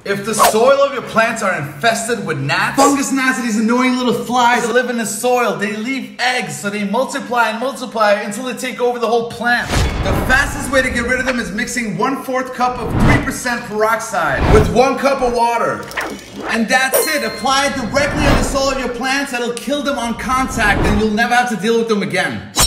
If the soil of your plants are infested with gnats, fungus gnats are these annoying little flies that live in the soil. They leave eggs, so they multiply and multiply until they take over the whole plant. The fastest way to get rid of them is mixing 1/4 cup of 3% peroxide with 1 cup of water. And that's it. Apply it directly on the soil of your plants. That'll kill them on contact and you'll never have to deal with them again.